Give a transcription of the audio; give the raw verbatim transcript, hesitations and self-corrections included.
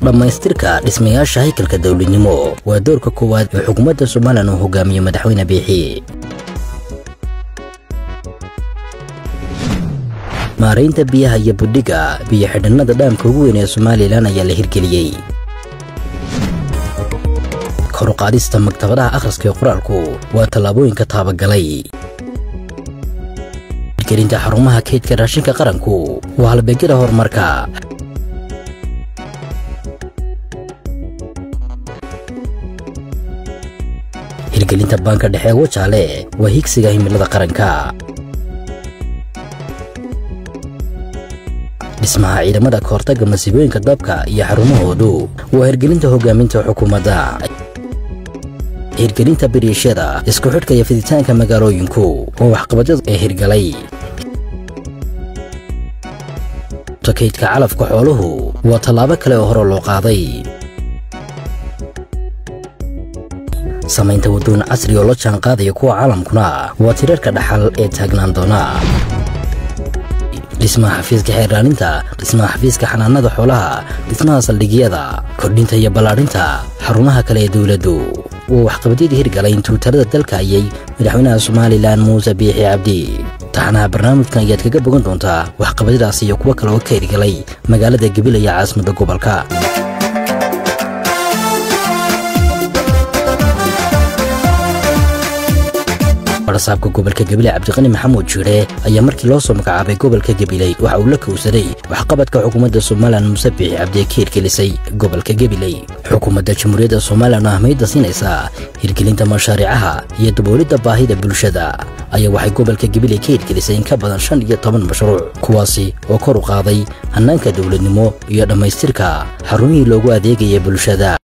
dhamaystirka dhismayaasha haykalka dawladnimo waa doorka koowaad ee xukuumadda Soomaaliland uu hogaamiyo madaxweyne Biixi. maareynta biyaha iyo budhiga biyo xidhanada dhaamka ugu weyn ee Soomaaliland ayaa la hirgeliyay. kor u qaadista maktabadaha akhriska ee qoraalku waa tallaabooyinka taabagalay. hirgelinta xarumaha kaydka raashinka qaranku waa halbeegyada horumarka. hirgelinta banka dhexe Wajaale waa higsiga himilada qaranka. dhismaha ciidamada koortaga masiibooyinka dabka iyo xarumahoodu waa hirgelinta hogaaminta xukuumadda. hirgelinta biriishada isku xidhka iyo fiditaanka magaalooyinku waa waxqabadyada ee hirgalay. kaydka calafka xooluhu waa tallaabo kale oo hore loo qaaday. samaynta wadooyin casri oo la jaan qaadaya kuwa caalamkuna waa tirarka dhaxal ee taagnaan doona. dhismaha xafiiska xeeraaninta, dhismaha xafiiska xanaanada xoolaha, dhismaha saldhigyada, kordhinta iyo ballaarinta xarumaha kale ee dawladdu waa waxqabadyadii hirgalay intuu talada dalka ayay madaxweynaha Soomaaliland Muuse Biixi Cabdi. taxanaha barnaamijkan ayaad kaga bogan doontaa waxqabadyadaas iyo kuwa kale oo ka hirgalay magaalada Gabiley ee caasimadda gobolka. warsaabka gobolka Gabiley Cabdiqani Maxamuud Jure ayaa markii loo soo magacaabay gobolka Gabiley waxa uu la kowsaday waxqabadka xukuumadda Soomaaliland Muuse Biixi Cabdi ee hirgelisay gobolka Gabiley. xukuumadda Jamhuuriyadda Soomaaliland ahmiyadda siinaysa hirgelinta mashaariicaha iyo daboolidda baahida bulshada ayaa waxay gobolka Gabiley ka hirgelisay in ka badan shan iyo toban mashruuc kuwaasi oo kor u qaaday hannaanka dawladnimo iyo dhamaystirka xarumihii loogu adeegayay bulshada.